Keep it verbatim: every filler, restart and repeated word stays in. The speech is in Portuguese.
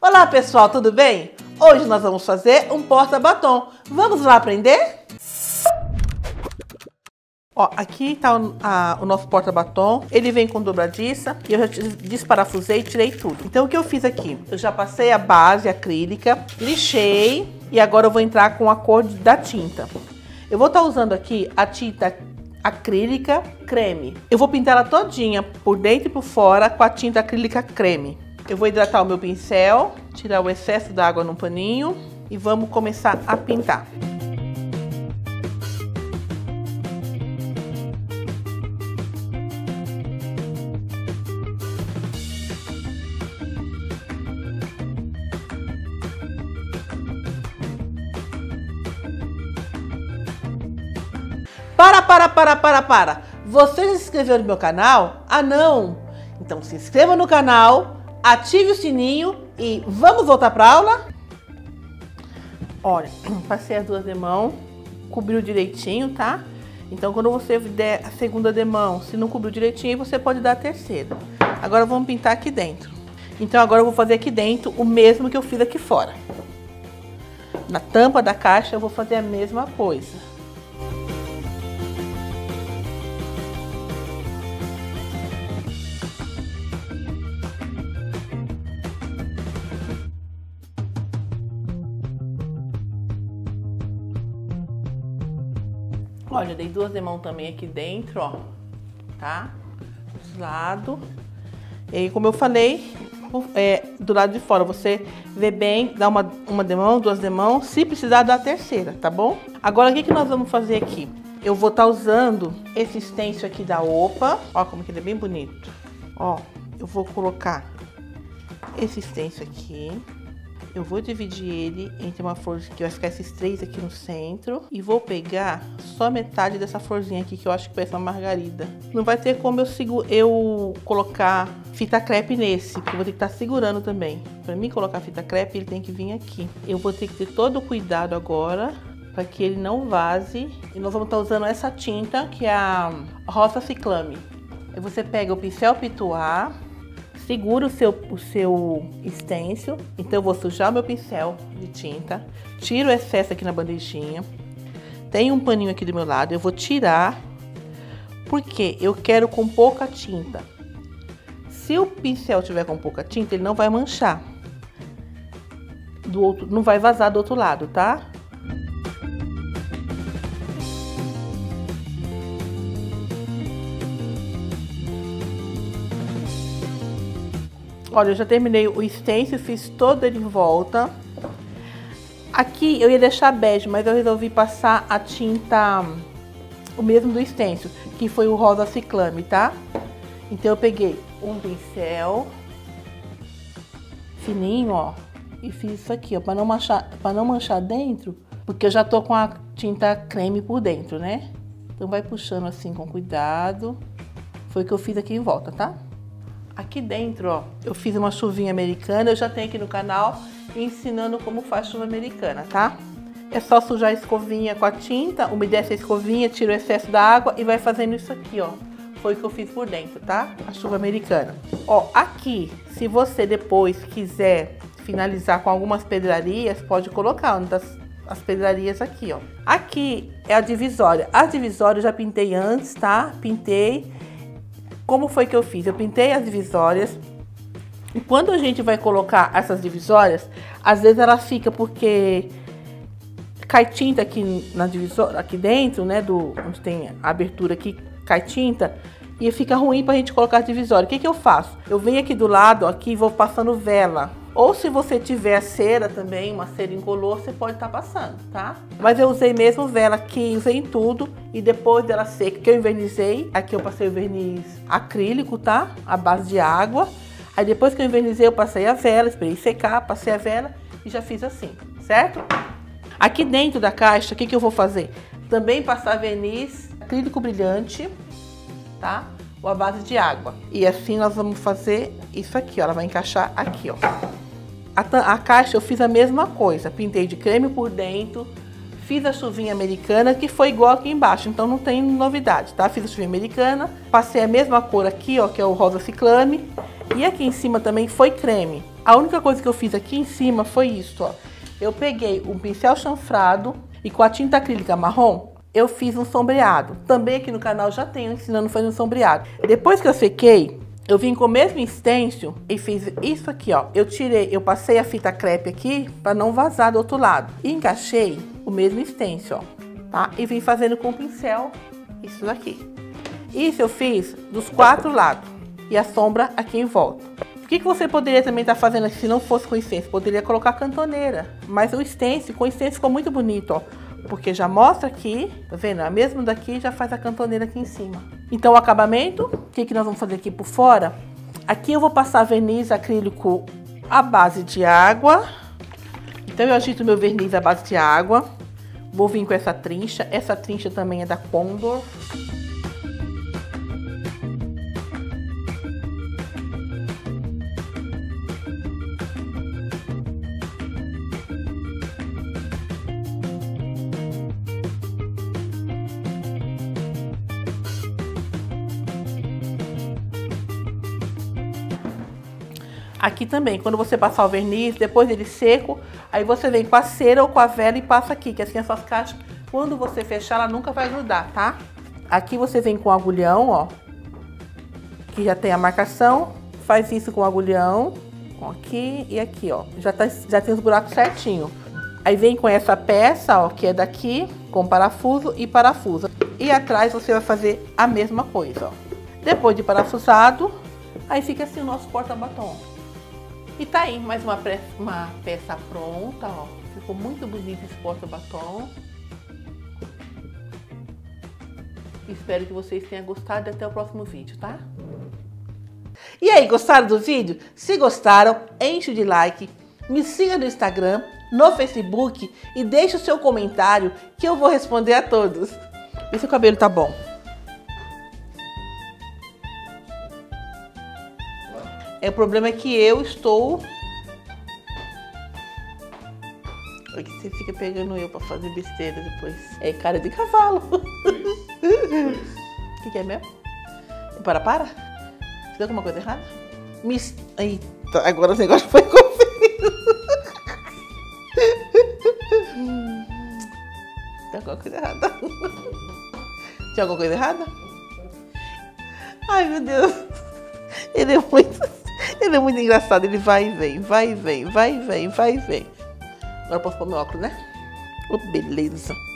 Olá pessoal, tudo bem? Hoje nós vamos fazer um porta-batom. Vamos lá aprender? Ó, aqui tá o, a, o nosso porta-batom. Ele vem com dobradiça e eu já desparafusei e tirei tudo. Então o que eu fiz aqui? Eu já passei a base acrílica, lixei e agora eu vou entrar com a cor da tinta. Eu vou estar usando aqui a tinta acrílica creme. Eu vou pintar ela todinha por dentro e por fora com a tinta acrílica creme. Eu vou hidratar o meu pincel, tirar o excesso da água no paninho e vamos começar a pintar. Para, para, para, para, para! Você já se inscreveu no meu canal? Ah, não! Então se inscreva no canal, ative o sininho e vamos voltar para a aula? Olha, passei as duas demãos, cobriu direitinho, tá? Então quando você der a segunda demão, se não cobriu direitinho, você pode dar a terceira. Agora vamos pintar aqui dentro. Então agora eu vou fazer aqui dentro o mesmo que eu fiz aqui fora. Na tampa da caixa eu vou fazer a mesma coisa. Olha, eu dei duas demãos também aqui dentro, ó, tá? Dos lados. E aí, como eu falei, é, do lado de fora, você vê bem, dá uma, uma demão, duas demãos, se precisar dar a terceira, tá bom? Agora, o que que nós vamos fazer aqui? Eu vou estar usando esse stencil aqui da Opa, ó como que ele é bem bonito. Ó, eu vou colocar esse stencil aqui. Eu vou dividir ele entre uma flor que vai ficar esses três aqui no centro. E vou pegar só metade dessa florzinha aqui, que eu acho que parece uma margarida. Não vai ter como eu, sigo, eu colocar fita crepe nesse, porque eu vou ter que estar segurando também. Para mim colocar fita crepe, ele tem que vir aqui. Eu vou ter que ter todo o cuidado agora, para que ele não vaze. E nós vamos estar usando essa tinta, que é a Rosa Ciclame. Aí você pega o pincel Pituá, segura o seu, o seu stencil. Então eu vou sujar o meu pincel de tinta, tiro o excesso aqui na bandejinha. Tem um paninho aqui do meu lado, eu vou tirar, porque eu quero com pouca tinta. Se o pincel tiver com pouca tinta, ele não vai manchar. Do outro, não vai vazar do outro lado, tá? Olha, eu já terminei o stencil, fiz todo ele em volta. Aqui eu ia deixar bege, mas eu resolvi passar a tinta, o mesmo do stencil, que foi o Rosa Ciclame, tá? Então eu peguei um pincel fininho, ó, e fiz isso aqui, ó, para não manchar, para não manchar dentro, porque eu já tô com a tinta creme por dentro, né? Então vai puxando assim com cuidado. Foi o que eu fiz aqui em volta, tá? Aqui dentro, ó, eu fiz uma chuvinha americana, eu já tenho aqui no canal ensinando como faz chuva americana, tá? É só sujar a escovinha com a tinta, umedece a escovinha, tira o excesso da água e vai fazendo isso aqui, ó. Foi o que eu fiz por dentro, tá? A chuva americana. Ó, aqui, se você depois quiser finalizar com algumas pedrarias, pode colocar uma das as pedrarias aqui, ó. Aqui é a divisória. A divisória eu já pintei antes, tá? Pintei. Como foi que eu fiz? Eu pintei as divisórias e quando a gente vai colocar essas divisórias, às vezes ela fica porque cai tinta aqui na divisória, aqui dentro, né, do onde tem a abertura aqui, cai tinta e fica ruim pra gente colocar a divisória. O que que eu faço? Eu venho aqui do lado, aqui, e vou passando vela. Ou se você tiver cera também, uma cera incolor, você pode estar passando, tá? Mas eu usei mesmo vela aqui, usei em tudo. E depois dela seca, que eu envernizei, aqui eu passei o verniz acrílico, tá? A base de água. Aí depois que eu envernizei, eu passei a vela, esperei secar, passei a vela e já fiz assim, certo? Aqui dentro da caixa, o que que eu vou fazer? Também passar verniz acrílico brilhante, tá? Ou a base de água. E assim nós vamos fazer isso aqui, ó. Ela vai encaixar aqui, ó. A, a caixa eu fiz a mesma coisa, pintei de creme por dentro, fiz a chuvinha americana, que foi igual aqui embaixo, então não tem novidade, tá? Fiz a chuvinha americana, passei a mesma cor aqui, ó, que é o Rosa Ciclame, E aqui em cima também foi creme. A única coisa que eu fiz aqui em cima foi isso, ó. Eu peguei um pincel chanfrado e com a tinta acrílica marrom, eu fiz um sombreado. Também aqui no canal já tenho ensinando a fazer um sombreado. Depois que eu sequei, eu vim com o mesmo stencil e fiz isso aqui, ó. Eu tirei, eu passei a fita crepe aqui para não vazar do outro lado. E encaixei o mesmo stencil, ó, tá? E vim fazendo com o pincel isso daqui. Isso eu fiz dos quatro lados e a sombra aqui em volta. O que, que você poderia também estar tá fazendo aqui se não fosse com stencil? Poderia colocar cantoneira, mas o stencil, com o stencil ficou muito bonito, ó. Porque já mostra aqui, tá vendo? A mesma daqui já faz a cantoneira aqui em cima. Então o acabamento, o que, que nós vamos fazer aqui por fora? Aqui eu vou passar verniz acrílico à base de água. Então eu agito meu verniz à base de água. Vou vir com essa trincha. Essa trincha também é da Condor. Aqui também, quando você passar o verniz, depois dele seco, aí você vem com a cera ou com a vela e passa aqui, que assim as suas caixas, quando você fechar, ela nunca vai grudar, tá? Aqui você vem com o agulhão, ó, que já tem a marcação, faz isso com o agulhão, aqui e aqui, ó, já, tá, já tem os buracos certinho. Aí vem com essa peça, ó, que é daqui, com parafuso e parafuso. E atrás você vai fazer a mesma coisa, ó. Depois de parafusado, aí fica assim o nosso porta-batom. E tá aí, mais uma, uma peça pronta, ó. Ficou muito bonito esse porta-batom. Espero que vocês tenham gostado e até o próximo vídeo, tá? E aí, gostaram do vídeo? Se gostaram, enche de like, me siga no Instagram, no Facebook e deixe o seu comentário que eu vou responder a todos. Vê se o cabelo tá bom. É, o problema é que eu estou... Aqui você fica pegando eu pra fazer besteira depois. É cara de cavalo. O que, que é mesmo? Para, para? Você deu alguma coisa errada? Mis... Eita, agora o negócio foi conferido. Tem alguma coisa errada? Tinha alguma coisa errada? Ai, meu Deus. Ele é muito... Ele é muito engraçado, ele vai e vem, vai e vem, vai e vem, vai e vem. Agora eu posso pôr meu óculos, né? Oh, beleza.